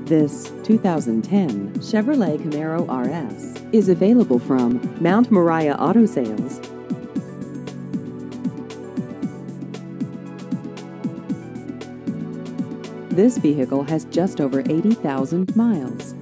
This 2010 Chevrolet Camaro RS is available from Mount Moriah Auto Sales. This vehicle has just over 80,000 miles.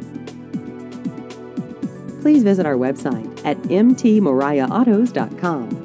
Please visit our website at mtmoriahautos.com.